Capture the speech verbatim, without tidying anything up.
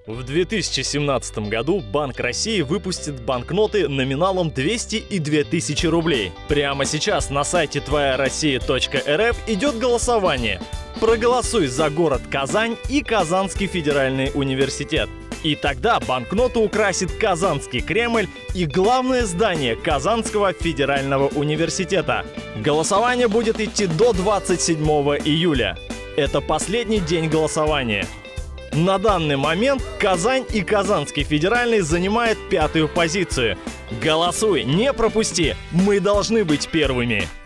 В две тысячи семнадцатом году Банк России выпустит банкноты номиналом двести и две тысячи рублей. Прямо сейчас на сайте твоя россия точка эр эф идет голосование. Проголосуй за город Казань и Казанский федеральный университет. И тогда банкноту украсит Казанский Кремль и главное здание Казанского федерального университета. Голосование будет идти до двадцать седьмого июля. Это последний день голосования. На данный момент Казань и Казанский федеральный занимают пятую позицию. Голосуй, не пропусти, мы должны быть первыми.